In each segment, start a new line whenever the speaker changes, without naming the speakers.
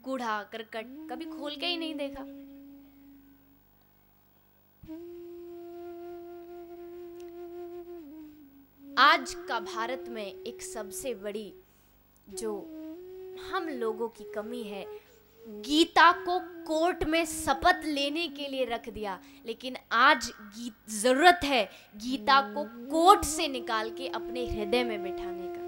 कूड़ा करकट कभी खोल के ही नहीं देखा। आज का भारत में एक सबसे बड़ी जो हम लोगों की कमी है, गीता को कोर्ट में शपथ लेने के लिए रख दिया, लेकिन आज जरूरत है गीता को कोर्ट से निकाल के अपने हृदय में बिठाने का।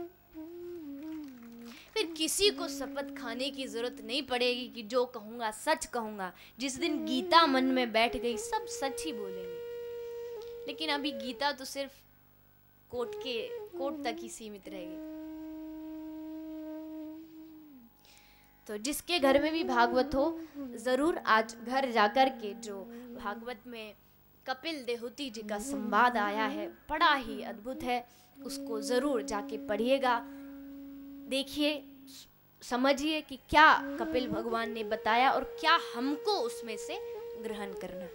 फिर किसी को शपथ खाने की जरूरत नहीं पड़ेगी कि जो कहूंगा सच कहूंगा। जिस दिन गीता मन में बैठ गई सब सच ही बोलेंगे। लेकिन अभी गीता तो सिर्फ कोर्ट तक ही सीमित रहेगी। तो जिसके घर में भी भागवत हो, जरूर आज घर जाकर के जो भागवत में कपिल देहूती जी का संवाद आया है, बड़ा ही अद्भुत है, उसको जरूर जाके पढ़िएगा, देखिए, समझिए कि क्या कपिल भगवान ने बताया और क्या हमको उसमें से ग्रहण करना।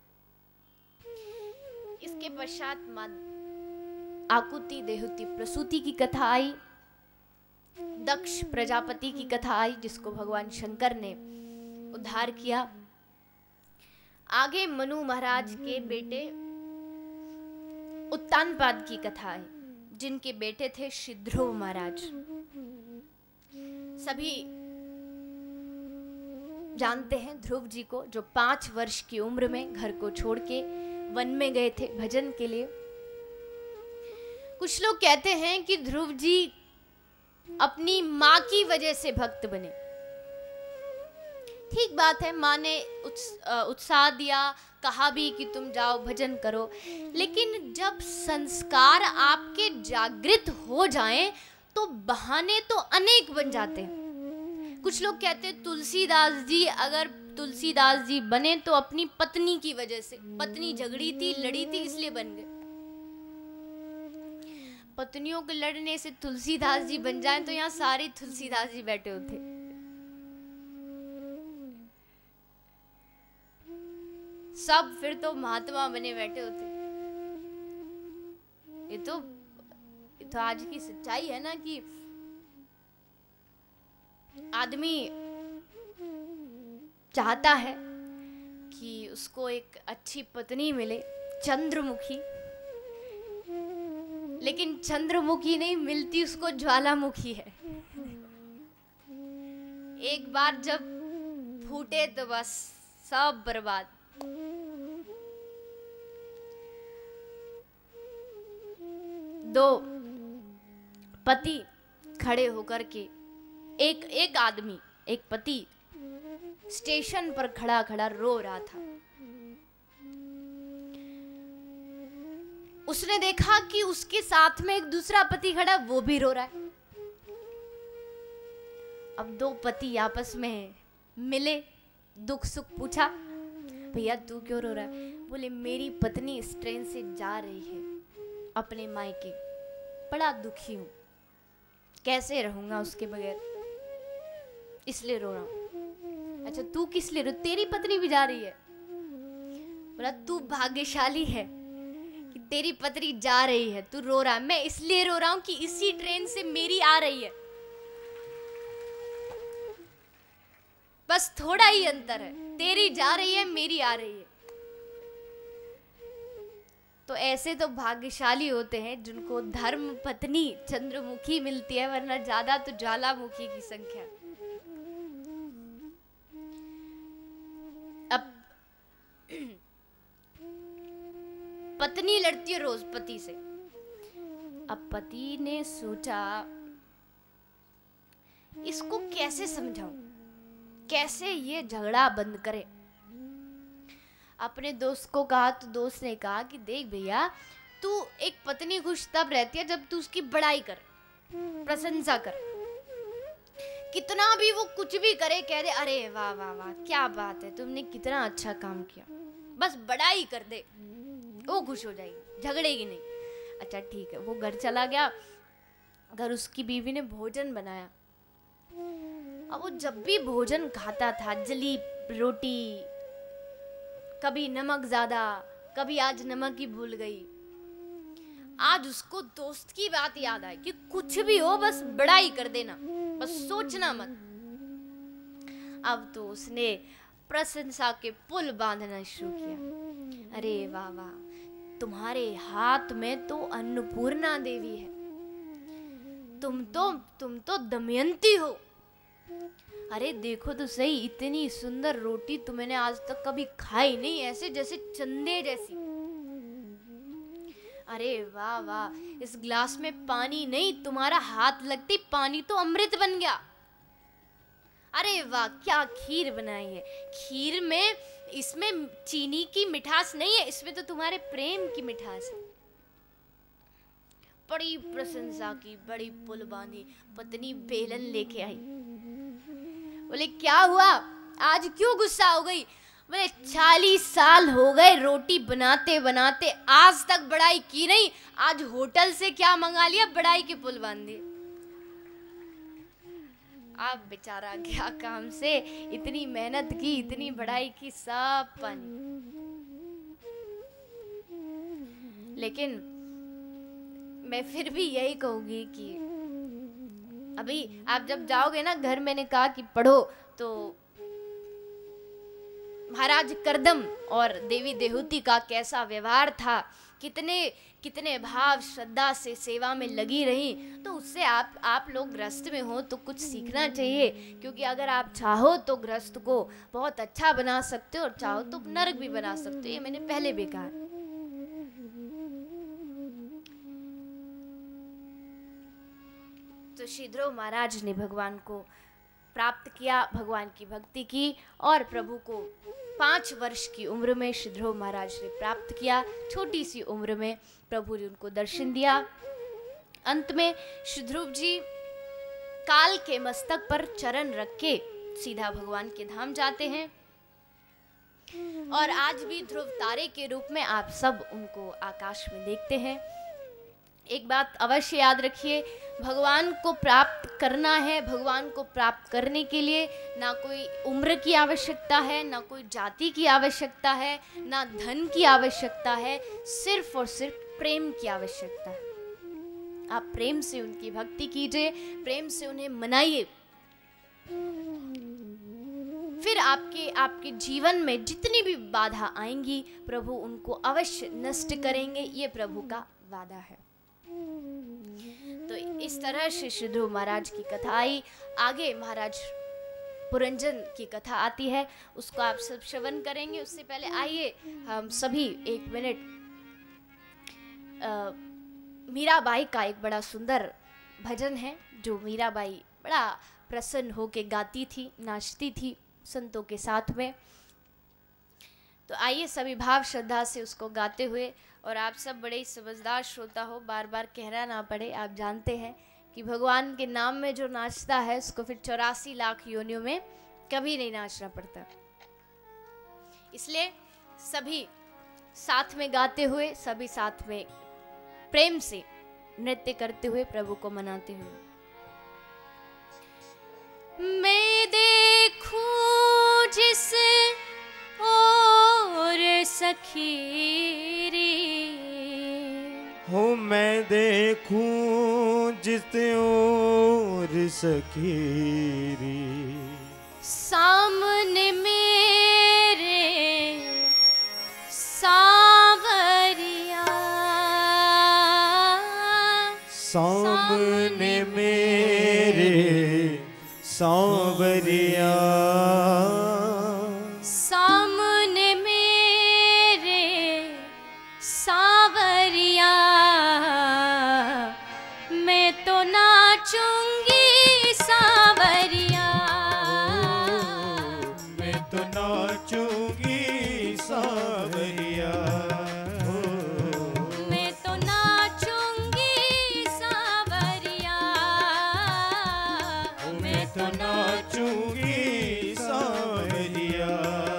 इसके पश्चात आकुति देहूती प्रसूति की कथा आई, दक्ष प्रजापति की कथा आई जिसको भगवान शंकर ने उद्धार किया। आगे मनु महाराज के बेटे उत्तानपाद की कथा आई जिनके बेटे थे श्री ध्रुव महाराज। सभी जानते हैं ध्रुव जी को, जो 5 वर्ष की उम्र में घर को छोड़ के वन में गए थे भजन के लिए। कुछ लोग कहते हैं कि ध्रुव जी अपनी माँ की वजह से भक्त बने। ठीक बात है, माँ ने उत्साह दिया, कहा भी कि तुम जाओ भजन करो, लेकिन जब संस्कार आपके जागृत हो जाएं तो बहाने तो अनेक बन जाते हैं। कुछ लोग कहते हैं तुलसीदास जी, अगर तुलसीदास जी बने तो अपनी पत्नी की वजह से, पत्नी झगड़ी थी, लड़ी थी, इसलिए बन गए। पत्नियों के लड़ने से तुलसीदास जी बन जाएं तो यहाँ सारे तुलसीदास जी बैठे होते। सब फिर तो महात्मा बने बैठे होते। ये तो आज की सच्चाई है ना कि आदमी चाहता है कि उसको एक अच्छी पत्नी मिले, चंद्रमुखी, लेकिन चंद्रमुखी नहीं मिलती, उसको ज्वालामुखी है। एक बार जब फूटे तो बस सब बर्बाद। दो पति खड़े होकर के, एक आदमी, एक पति स्टेशन पर खड़ा खड़ा रो रहा था। उसने देखा कि उसके साथ में एक दूसरा पति खड़ा, वो भी रो रहा है। अब 2 पति आपस में मिले, दुख सुख पूछा, भैया तू क्यों रो रहा है? बोले मेरी पत्नी इस ट्रेन से जा रही है अपने मायके, बड़ा दुखी हूं, कैसे रहूंगा उसके बगैर, इसलिए रो रहा हूं। अच्छा तू किस लिए रो? तेरी पत्नी भी जा रही है। बोला तू भाग्यशाली है कि तेरी पत्नी जा रही है, तू रो रहा है। मैं इसलिए रो रहा हूं कि इसी ट्रेन से मेरी आ रही है, बस थोड़ा ही अंतर है, तेरी जा रही है मेरी आ रही है। तो ऐसे तो भाग्यशाली होते हैं जिनको धर्म पत्नी चंद्रमुखी मिलती है, वरना ज्यादा तो ज्वालामुखी की संख्या। अब पत्नी लड़ती है रोज पति से। अब पति ने सोचा इसको कैसे समझाऊं, कैसे ये झगड़ा बंद करे। अपने दोस्त को कहा तो दोस्त ने कहा कि देख भैया, तू एक पत्नी खुश तब रहती है जब तू उसकी बड़ाई कर, प्रशंसा कर। कितना भी वो कुछ भी करे, कह दे अरे वाह वाह वाह क्या बात है, तुमने कितना अच्छा काम किया, बस बड़ाई कर दे, वो खुश हो जाएगी, झगड़ेगी नहीं। अच्छा ठीक है, वो घर चला गया। घर उसकी बीवी ने भोजन बनाया। अब वो जब भी भोजन खाता था, जली रोटी, कभी नमक ज्यादा, कभी आज नमक ही भूल गई। आज उसको दोस्त की बात याद आई कि कुछ भी हो बस बड़ाई कर देना, बस सोचना मत। अब तो उसने प्रशंसा के पुल बांधना शुरू किया। अरे वाह वाह, तुम्हारे हाथ में तो अन्नपूर्णा देवी है, तुम तो दमयंती हो। अरे देखो तो सही, इतनी सुंदर रोटी तो मैंने आज तक कभी खाई नहीं, ऐसे जैसे चंदे जैसी। अरे वाह वाह, इस ग्लास में पानी नहीं, तुम्हारा हाथ लगती पानी तो अमृत बन गया। अरे वाह, क्या खीर बनाई है। खीर में, इसमें चीनी की मिठास नहीं है, इसमें तो तुम्हारे प्रेम की मिठास है। बड़ी प्रशंसा की, बड़ी पुल बांधी। पत्नी बेलन लेके आई। बोले क्या हुआ, आज क्यों गुस्सा हो गई? बोले 40 साल हो गए रोटी बनाते बनाते, आज तक बड़ाई की नहीं, आज होटल से क्या मंगा लिया, बड़ाई के पुल बांध दिए। आप बेचारा गया काम से, इतनी मेहनत की, इतनी बड़ाई की, सब पानी। लेकिन मैं फिर भी यही कहूंगी कि अभी आप जब जाओगे ना घर, मैंने कहा कि पढ़ो, तो महाराज करदम और देवी देहूती का कैसा व्यवहार था, कितने भाव श्रद्धा से सेवा में लगी रही, तो उससे आप लोग गृहस्थ में हो तो कुछ सीखना चाहिए। क्योंकि अगर आप चाहो तो गृहस्थ को बहुत अच्छा बना सकते हो, और चाहो तो नरक भी बना सकते हो, ये मैंने पहले भी कहा। तो श्री ध्रुव महाराज ने भगवान को प्राप्त किया, भगवान की भक्ति की, और प्रभु को 5 वर्ष की उम्र में श्री ध्रुव महाराज ने प्राप्त किया। छोटी सी उम्र में प्रभु ने उनको दर्शन दिया। अंत में श्री ध्रुव जी काल के मस्तक पर चरण रख के सीधा भगवान के धाम जाते हैं। और आज भी ध्रुव तारे के रूप में आप सब उनको आकाश में देखते हैं। एक बात अवश्य याद रखिए, भगवान को प्राप्त करना है, भगवान को प्राप्त करने के लिए ना कोई उम्र की आवश्यकता है, ना कोई जाति की आवश्यकता है, ना धन की आवश्यकता है, सिर्फ और सिर्फ प्रेम की आवश्यकता है। आप प्रेम से उनकी भक्ति कीजिए, प्रेम से उन्हें मनाइए, फिर आपके जीवन में जितनी भी बाधा आएंगी प्रभु उनको अवश्य नष्ट करेंगे, ये प्रभु का वादा है। तो इस तरह से श्री ध्रुव महाराज की कथा आई। आगे महाराज पुरंजन की कथा आती है, उसको आप सब श्रवण करेंगे। उससे पहले आइए हम सभी 1 मिनट मीराबाई का एक बड़ा सुंदर भजन है, जो मीराबाई बड़ा प्रसन्न होके गाती थी, नाचती थी संतों के साथ में। तो आइए सभी भाव श्रद्धा से उसको गाते हुए, और आप सब बड़े ही समझदार श्रोता हो, बार बार कहना ना पड़े, आप जानते हैं कि भगवान के नाम में जो नाचता है उसको फिर 84 लाख योनियों में कभी नहीं नाचना पड़ता। इसलिए सभी साथ में गाते हुए, सभी साथ में प्रेम से नृत्य करते हुए प्रभु को मनाते हुए। मैं देखूं जिस और सखी
हो, मैं देखूं जिस और सखीरी,
सामने मेरे सावरिया,
सामने मेरे सांवरिया,
सामने मेरे सावरिया, मैं तो नाचूंगी सावरिया,
मैं तो नाचूंगी सावरिया,
मैं तो नाचूंगी सावरिया,
मैं तो नाचूंगी सावरिया।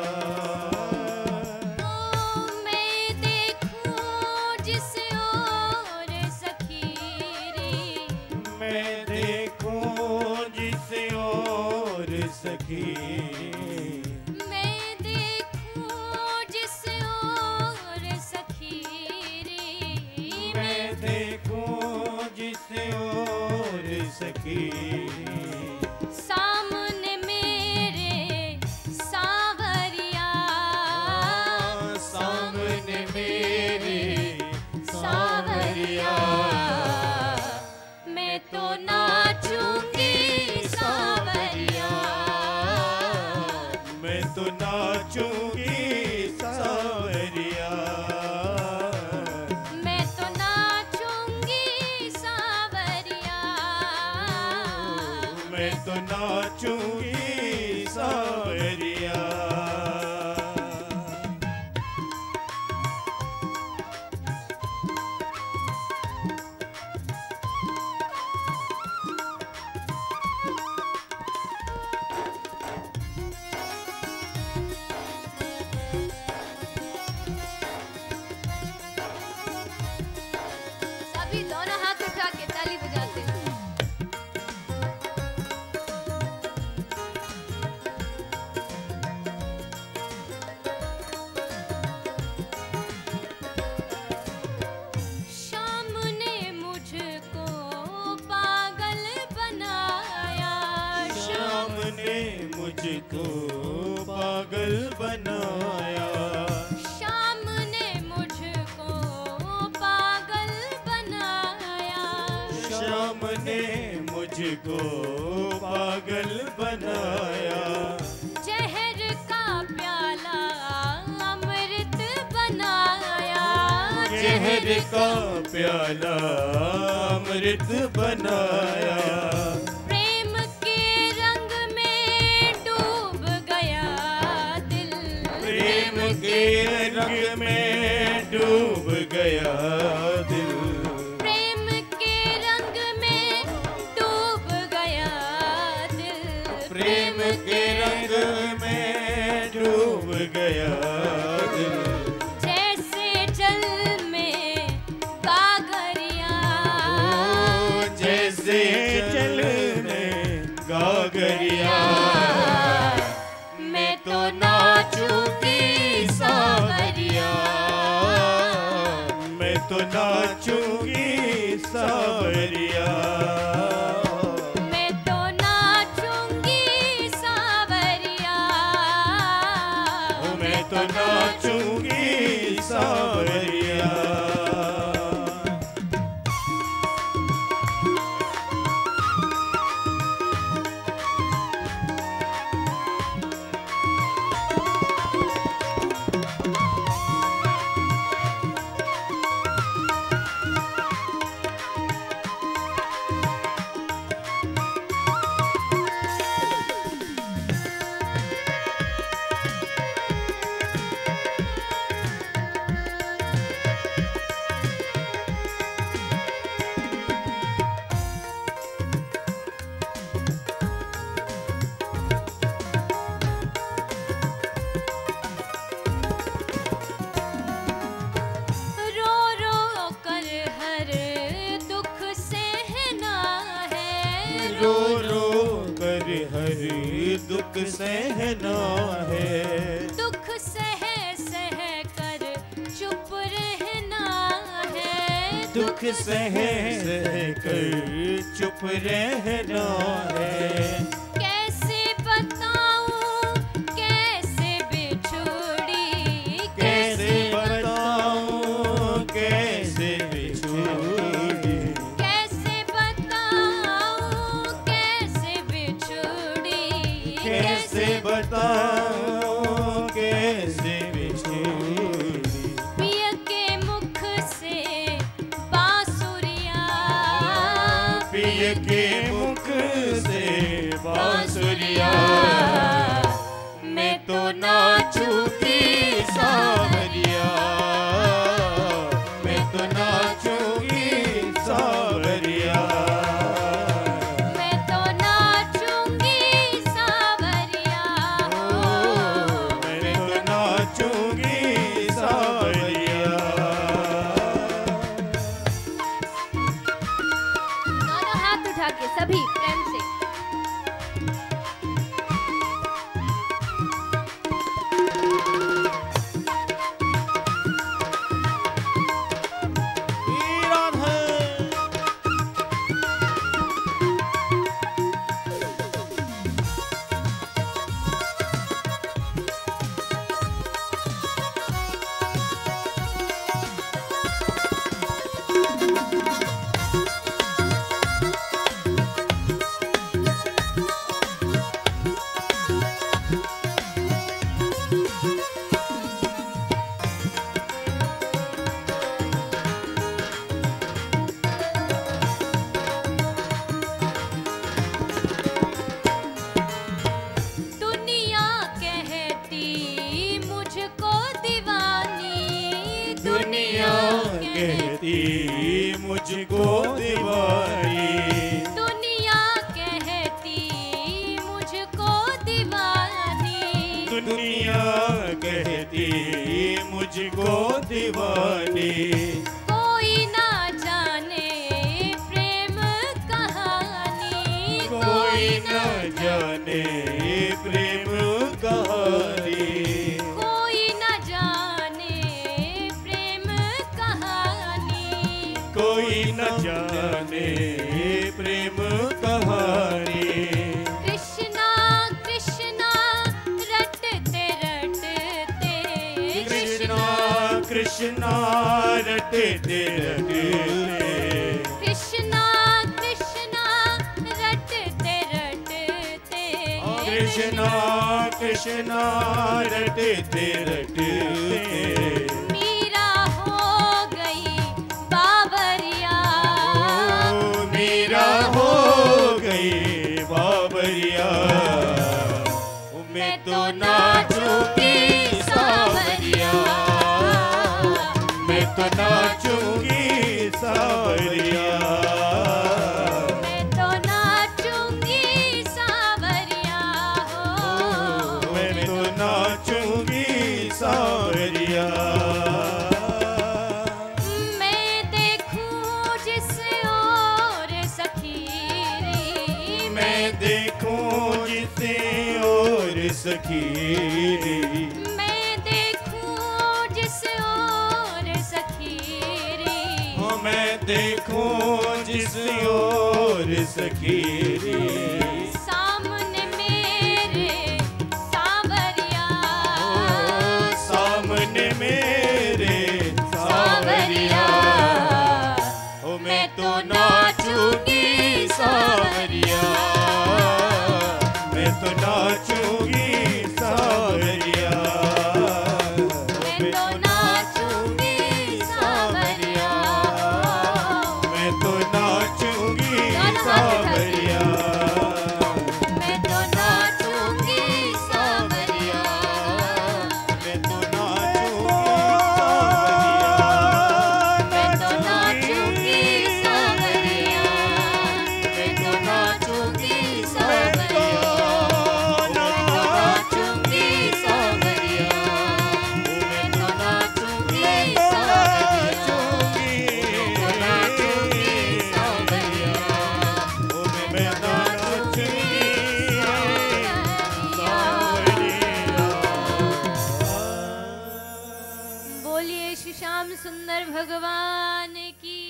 ओ मैं देखूं जिस और सखीरी,
मैं देखूं जिस और सखी,
मैं देखूं जिस और सखीरी,
मैं देखूं जिस और सखी,
सामने मेरे
नाचूंगी सावरिया।
सभी दोनों हाथ उठा के ताली बजाते हैं। शाम ने मुझको पागल बनाया,
शाम ने मुझको पागल बनाया।
शाम ने मुझको पागल बनाया,
शाम ने मुझको पागल बनाया।
जहर का प्याला अमृत बनाया,
जहर का प्याला अमृत बनाया।
प्रेम के रंग में डूब गया दिल,
प्रेम के रंग में डूब गया दिल।
प्रेम के रंग में डूब गया दिल,
प्रेम के रंग में डूब गया दिल।
जैसे जल में गागरिया,
जैसे जल में गागरिया।
मैं तो नाचूंगी सावरिया,
मैं तो नाचूंगी सावरिया।
मैं तो नाचूंगी सावरिया,
मैं तो नाचूंगी सावरिया।
रो रो कर हर दुख सहना है,
रो रो कर हर दुख सहना है।
दुख सह सह कर चुप रहना है,
दुख सह सह कर चुप रहना है।
कैसे बताऊं कैसे बिछुड़ी,
कैसे बताऊं कैसे बिछुड़ी।
कैसे बताऊं कैसे बिछुड़ी,
कैसे बताऊं कैसे बिछुड़ी।
पिया के मुख से बांसुरिया,
पिय के मुख से बांसुरिया।
मैं तो नाचूंगी
सावरिया। मैं तो नाचूंगी सावरिया।
मैं तो नाचूंगी सावरिया,
कहती मुझको दीवानी,
दुनिया कहती मुझको दीवानी,
दुनिया कहती मुझको दीवानी।
कोई ना जाने प्रेम कहानी,
कोई न जाने प्रेम कहानी,
कोई ना जाने प्रेम कहानी।
कोई न जाने प्रेम कहानी।
कृष्णा कृष्णा रटते रटते,
कृष्णा कृष्णा रटते रटते,
कृष्णा कृष्णा रटते रटते,
कृष्णा कृष्णा रटते रटते,
मीरा हो गई बाबरिया,
मीरा हो गई बाबरिया। मैं तो नाचूंगी सावरिया, मैं तो नाचूंगी सावरिया,
मैं तो नाचूंगी सावरिया हो,
मैं तो नाचूंगी सावरिया।
मैं देखूं जिस ओर सखीरी,
मैं देखूं जिसे और सखीरी,
मैं देखूं जिस ओर सखीरी,
मैं देखूं जिस और सखीरी।
सामने मेरे सावरिया,
सामने मेरे सावरिया, ओ मैं तो नाचूंगी सावरिया, मैं तो नाचूंगी सावरिया,
मैं तो नाचूंगी सावरिया,
मैं तो नाचूंगी
दोनों हाथ उठा के।
सावरिया,
मैं तो नाचूंगी सावरिया,
मैं तो नाचूंगी
मैं तो नाचूंगी सावरिया, मैं तो नाचूंगी सावरिया, मैं तो नाचूंगी सावरिया, मैं तो नाचूंगी सावरिया, मैं तो नाचूंगी सावरिया। बोलिए श्री श्याम सुंदर भगवान की।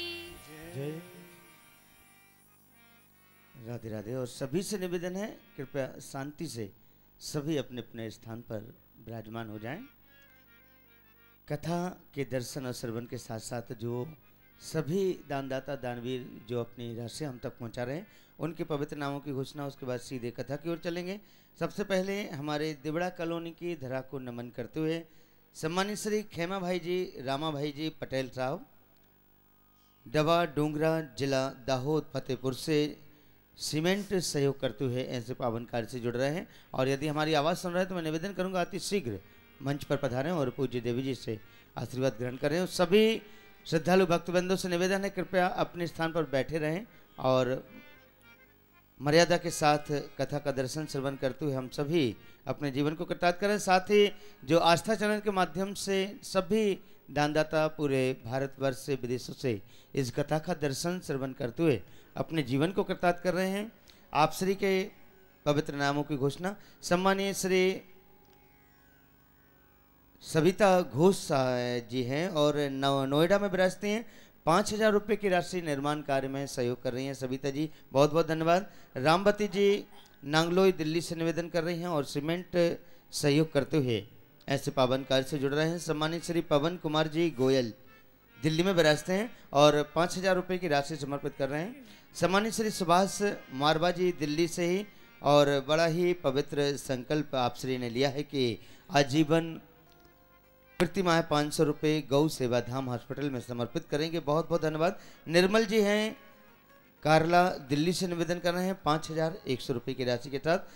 राधे राधे। और सभी से निवेदन है कृपया शांति से सभी अपने अपने स्थान पर विराजमान हो जाएं। कथा के दर्शन और श्रवण के साथ साथ जो सभी दानदाता दानवीर जो अपनी राशि हम तक पहुंचा रहे हैं उनके पवित्र नामों की घोषणा, उसके बाद सीधे कथा की ओर चलेंगे। सबसे पहले हमारे दिवड़ा कॉलोनी की धरा को नमन करते हुए सम्मानित श्री खेमा भाई जी, रामा भाई जी पटेल साहब, डबा डोंगरा जिला दाहोद फतेहपुर से सीमेंट सहयोग करते हुए ऐसे पावन कार्य से जुड़ रहे हैं। और यदि हमारी आवाज़ सुन रहे हैं तो मैं निवेदन करूंगा अति शीघ्र मंच पर पधारें और पूज्य देवी जी से आशीर्वाद ग्रहण करें। और सभी श्रद्धालु भक्तबंधुओं से निवेदन है कृपया अपने स्थान पर बैठे रहें और मर्यादा के साथ कथा का दर्शन श्रवण करते हुए हम सभी अपने जीवन को कृतार्थ करें। साथ ही जो आस्था चैनल के माध्यम से सभी दानदाता पूरे भारतवर्ष से विदेशों से इस कथा का दर्शन श्रवण करते हुए अपने जीवन को कृतार्थ कर रहे हैं। आप श्री के पवित्र नामों की घोषणा सम्मानीय श्री सविता घोष जी हैं और नोएडा में विराजती हैं। 5,000 रुपये की राशि निर्माण कार्य में सहयोग कर रही हैं सविता जी, बहुत बहुत धन्यवाद। रामवती जी नांगलोई दिल्ली से निवेदन कर रही हैं और सीमेंट सहयोग करते हुए ऐसे पावन कार्य से जुड़ रहे हैं। सम्मानित श्री पवन कुमार जी गोयल दिल्ली में विराजते हैं और 5,000 रुपये की राशि समर्पित कर रहे हैं। सम्मानित श्री सुभाष मारवा जी दिल्ली से ही और बड़ा ही पवित्र संकल्प आप श्री ने लिया है कि आजीवन प्रति माह 500 रुपये गौ सेवा धाम हॉस्पिटल में समर्पित करेंगे, बहुत बहुत धन्यवाद। निर्मल जी हैं कारला दिल्ली से निवेदन कर रहे हैं 5,100 रुपये की राशि के साथ।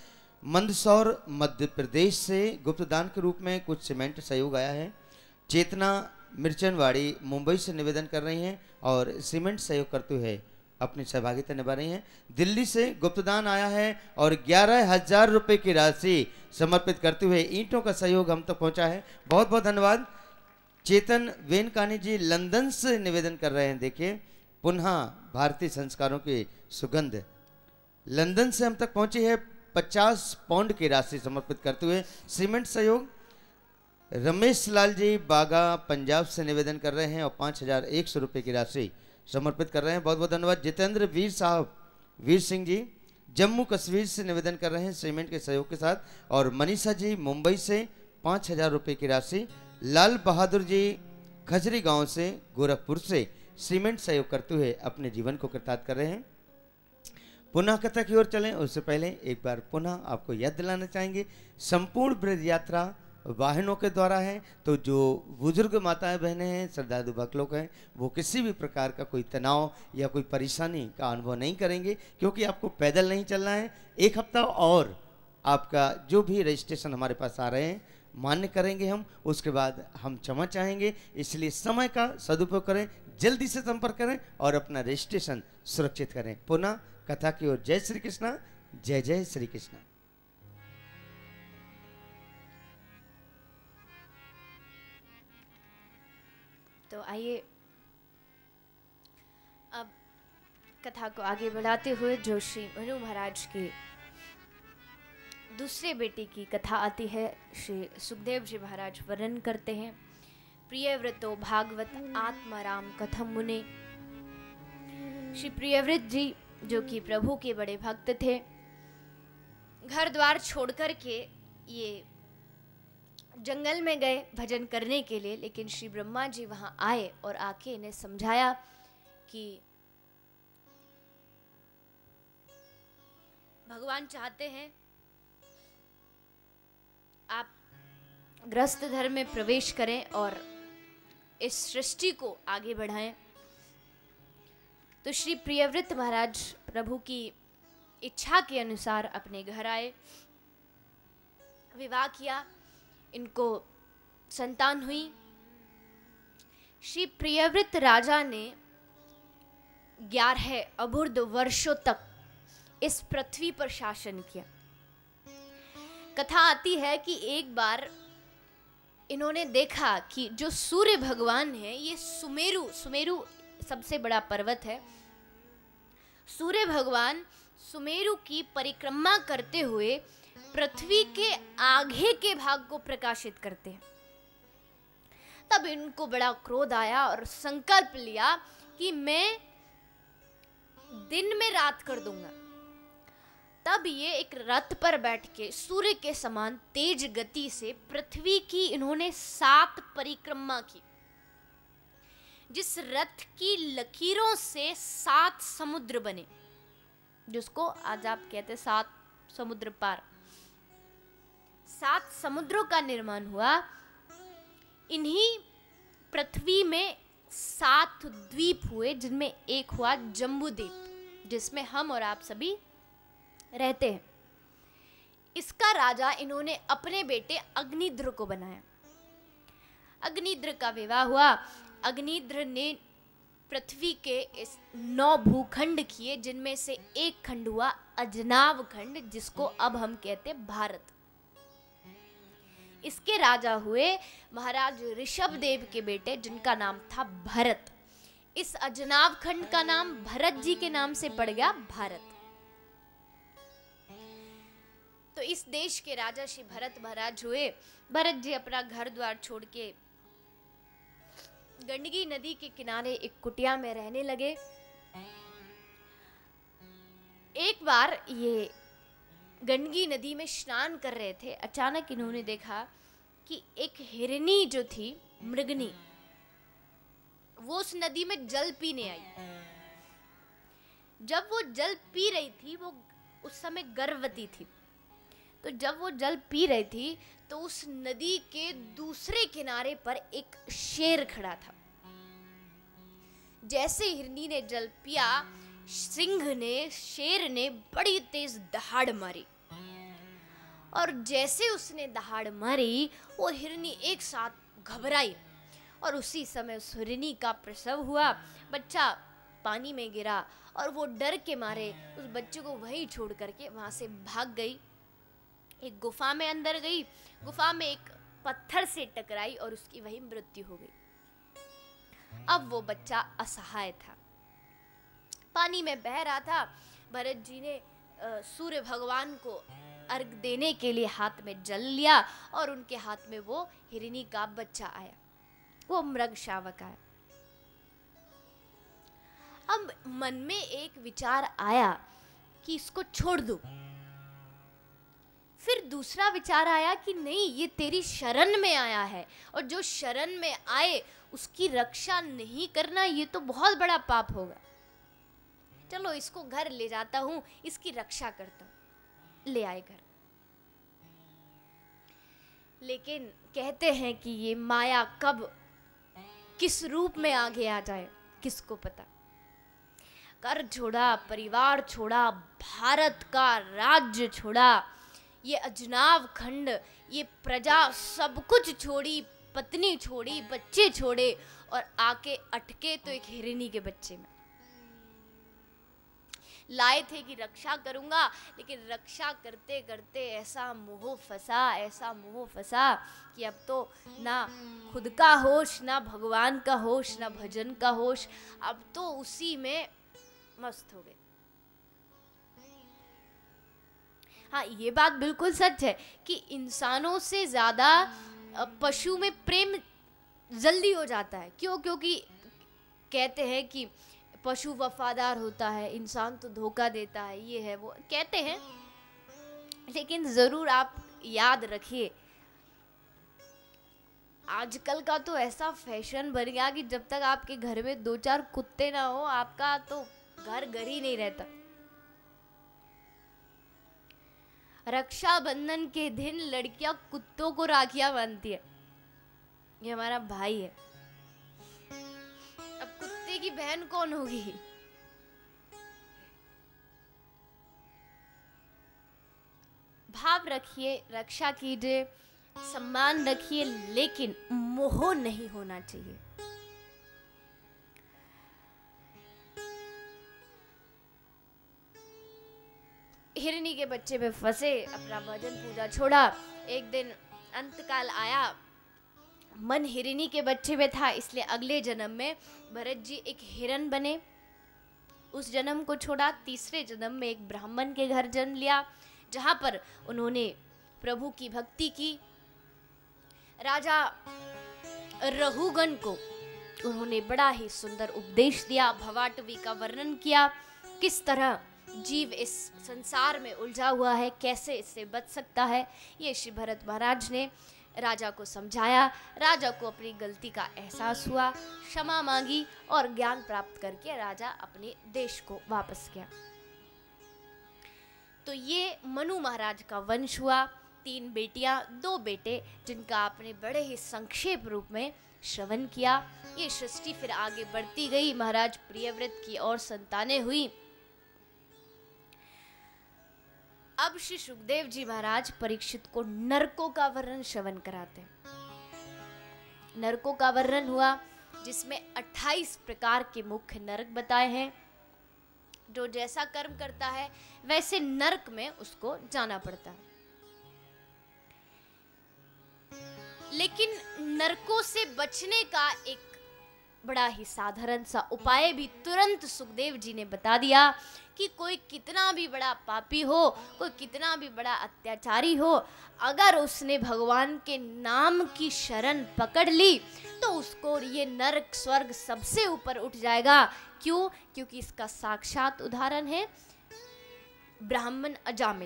मंदसौर मध्य प्रदेश से गुप्त दान के रूप में कुछ सीमेंट सहयोग आया है। चेतना मिर्चनवाड़ी मुंबई से निवेदन कर रही हैं और सीमेंट सहयोग करते हुए अपनी सहभागिता निभा रही हैं। दिल्ली से गुप्तदान आया है और 11,000 रुपये की राशि समर्पित करते हुए ईंटों का सहयोग हम तक पहुंचा है। बहुत बहुत धन्यवाद। चेतन वेनकानी जी लंदन से निवेदन कर रहे हैं। देखिए, पुनः भारतीय संस्कारों की सुगंध लंदन से हम तक पहुंची है। 50 पाउंड की राशि समर्पित करते हुए सीमेंट सहयोग। रमेश लाल जी बागा पंजाब से निवेदन कर रहे हैं और 5,100 रुपये की राशि समर्पित कर रहे हैं। बहुत बहुत धन्यवाद। जितेंद्र वीर साहब वीर सिंह जी जम्मू कश्मीर से निवेदन कर रहे हैं सीमेंट के सहयोग के साथ। और मनीषा जी मुंबई से 5,000 रुपये की राशि। लाल बहादुर जी खजरी गांव से गोरखपुर से सीमेंट सहयोग करते हुए अपने जीवन को कृतार्थ कर रहे हैं। पुनः कथा की ओर चलें उससे पहले एक बार पुनः आपको याद दिलाना चाहेंगे, संपूर्ण ब्रज यात्रा वाहनों के द्वारा है। तो जो बुजुर्ग माताएं बहनें हैं, श्रद्धालु भक्त लोग हैं, वो किसी भी प्रकार का कोई तनाव या कोई परेशानी का अनुभव नहीं करेंगे, क्योंकि आपको पैदल नहीं चलना है। एक हफ्ता और आपका जो भी रजिस्ट्रेशन हमारे पास आ रहे हैं मान्य करेंगे हम, उसके बाद हम क्षमा चाहेंगे। इसलिए समय का सदुपयोग करें, जल्दी से संपर्क करें और अपना रजिस्ट्रेशन सुरक्षित करें। पुनः कथा की ओर। जय श्री कृष्णा, जय जय श्री कृष्णा।
तो आइए अब कथा को आगे बढ़ाते हुए जो श्री मनु महाराज के दूसरे बेटे की कथा आती है, श्री सुखदेव जी महाराज वर्णन करते हैं। प्रियव्रतो भागवत आत्माराम कथम मुने। श्री प्रियव्रत जी जो कि प्रभु के बड़े भक्त थे, घर द्वार छोड़कर के ये जंगल में गए भजन करने के लिए। लेकिन श्री ब्रह्मा जी वहां आए और आके इन्हें समझाया कि भगवान चाहते हैं आप गृहस्थ धर्म में प्रवेश करें और इस सृष्टि को आगे बढ़ाएं। तो श्री प्रियव्रत महाराज प्रभु की इच्छा के अनुसार अपने घर आए, विवाह किया, इनको संतान हुई। श्री प्रियव्रत राजा ने 11 अबुर्द वर्षों तक इस पृथ्वी पर शासन किया। कथा आती है कि एक बार इन्होंने देखा कि जो सूर्य भगवान है, ये सुमेरु सबसे बड़ा पर्वत है। सूर्य भगवान सुमेरु की परिक्रमा करते हुए पृथ्वी के आगे के भाग को प्रकाशित करते हैं। तब इनको बड़ा क्रोध आया और संकल्प लिया कि मैं दिन में रात कर दूंगा। तब ये एक रथ पर बैठ के सूर्य के समान तेज गति से पृथ्वी की इन्होंने 7 परिक्रमा की। जिस रथ की लकीरों से 7 समुद्र बने, जिसको आज आप कहते 7 समुद्र पार, 7 समुद्रों का निर्माण हुआ। इन्हीं पृथ्वी में 7 द्वीप हुए, जिनमें एक हुआ जम्बू द्वीप, जिसमें हम और आप सभी रहते हैं। इसका राजा इन्होंने अपने बेटे अग्निद्र को बनाया। अग्निद्र का विवाह हुआ। अग्निद्र ने पृथ्वी के इस 9 भूखंड किए, जिनमें से एक खंड हुआ अजनाव खंड, जिसको अब हम कहते हैं भारत। इसके राजा हुए महाराज ऋषभ देव के बेटे, जिनका नाम था भरत। इस अजनाव खंड का नाम भरत जी के नाम से पड़ गया भारत। तो इस देश के राजा श्री भरत महाराज हुए। भरत जी अपना घर द्वार छोड़ के गंडकी नदी के किनारे एक कुटिया में रहने लगे। एक बार ये गंडकी नदी में स्नान कर रहे थे। अचानक इन्होंने देखा कि एक हिरनी जो थी, मृगनी, वो उस नदी में जल पीने आई। जब वो जल पी रही थी, वो उस समय गर्भवती थी। तो जब वो जल पी रही थी तो उस नदी के दूसरे किनारे पर एक शेर खड़ा था। जैसे हिरनी ने जल पिया, शेर ने बड़ी तेज दहाड़ मारी, और जैसे उसने दहाड़ मारी, वो हिरनी एक साथ घबराई और उसी समय उस हिरनी का प्रसव हुआ। बच्चा पानी में गिरा और वो डर के मारे उस बच्चे को वहीं छोड़ करके वहां से भाग गई। एक गुफा में अंदर गई, गुफा में एक पत्थर से टकराई और उसकी वहीं मृत्यु हो गई। अब वो बच्चा असहाय था, पानी में बह रहा था। भरत जी ने सूर्य भगवान को अर्घ देने के लिए हाथ में जल लिया और उनके हाथ में वो हिरनी का बच्चा आया, वो मृग शावक आया। अब मन में एक विचार आया कि इसको छोड़ दो। फिर दूसरा विचार आया कि नहीं, ये तेरी शरण में आया है और जो शरण में आए उसकी रक्षा नहीं करना ये तो बहुत बड़ा पाप होगा। चलो इसको घर ले जाता हूं, इसकी रक्षा करता हूं। ले आए घर। लेकिन कहते हैं कि ये माया कब किस रूप में आगे आ जाए किसको पता। घर छोड़ा, परिवार छोड़ा, भारत का राज्य छोड़ा, ये अजनाव खंड, ये प्रजा सब कुछ छोड़ी, पत्नी छोड़ी, बच्चे छोड़े और आके अटके तो एक हिरनी के बच्चे में। लाए थे कि रक्षा करूंगा, लेकिन रक्षा करते करते ऐसा मोह फंसा कि अब तो ना खुद का होश, ना भगवान का होश, ना भजन का होश, अब तो उसी में मस्त हो गए। हाँ, ये बात बिल्कुल सच है कि इंसानों से ज्यादा पशु में प्रेम जल्दी हो जाता है। क्यों? क्योंकि कहते हैं कि पशु वफादार होता है, इंसान तो धोखा देता है, ये है वो कहते हैं। लेकिन जरूर आप याद रखिए, आजकल का तो ऐसा फैशन बन गया कि जब तक आपके घर में 2-4 कुत्ते ना हो, आपका तो घर ही नहीं रहता। रक्षाबंधन के दिन लड़कियां कुत्तों को राखियां बांधती है। ये हमारा भाई है। अब कुत्ते की बहन कौन होगी? भाव रखिए, रक्षा कीजिए, सम्मान रखिए, लेकिन मोह नहीं होना चाहिए। हिरनी के बच्चे में फंसे, अपना भजन पूजा छोड़ा। एक दिन अंतकाल आया, मन हिरनी के बच्चे में था, इसलिए अगले जन्म में भरत जी एक हिरन बने। उस जन्म को छोड़ा, तीसरे जन्म में एक ब्राह्मण के घर जन्म लिया, जहां पर उन्होंने प्रभु की भक्ति की। राजा रहुगण को उन्होंने बड़ा ही सुंदर उपदेश दिया, भवाटवी का वर्णन किया, किस तरह जीव इस संसार में उलझा हुआ है, कैसे इससे बच सकता है। ये श्री भरत महाराज ने राजा को समझाया। राजा को अपनी गलती का एहसास हुआ, क्षमा मांगी और ज्ञान प्राप्त करके राजा अपने देश को वापस गया। तो ये मनु महाराज का वंश हुआ। 3 बेटियां, 2 बेटे, जिनका आपने बड़े ही संक्षेप रूप में श्रवण किया। ये सृष्टि फिर आगे बढ़ती गई। महाराज प्रियव्रत की और संतानें हुई। अब श्री सुखदेव जी महाराज परीक्षित को नरकों का वर्णन श्रवण कराते हैं। नरकों का वर्णन हुआ, जिसमें 28 प्रकार के मुख्य नरक बताए हैं। जो जैसा कर्म करता है वैसे नरक में उसको जाना पड़ता है। लेकिन नरकों से बचने का एक बड़ा ही साधारण सा उपाय भी तुरंत सुखदेव जी ने बता दिया कि कोई कितना भी बड़ा पापी हो, कोई कितना भी बड़ा अत्याचारी हो, अगर उसने भगवान के नाम की शरण पकड़ ली तो उसको ये नरक स्वर्ग सबसे ऊपर उठ जाएगा। क्यों? क्योंकि इसका साक्षात उदाहरण है ब्राह्मण अजामिल।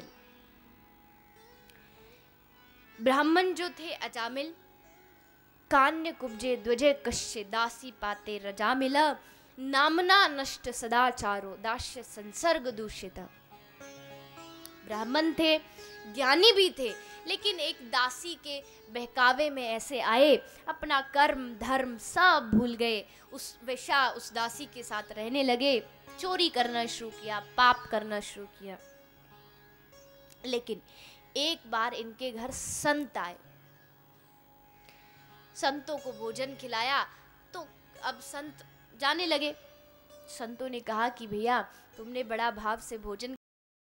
ब्राह्मण जो थे अजामिल, कान्य कुब्जे द्वजे कश्य दासी पाते रजामिल, नामना नष्ट सदाचारो दास्य संसर्ग दूषित। ब्राह्मण थे, ज्ञानी भी थे, लेकिन एक दासी के बहकावे में ऐसे आए, अपना कर्म धर्म सब भूल गए, उस दासी के साथ रहने लगे, चोरी करना शुरू किया, पाप करना शुरू किया। लेकिन एक बार इनके घर संत आए। संतों को भोजन खिलाया। तो अब संत जाने लगे। संतों ने कहा कि भैया तुमने बड़ा भाव से भोजन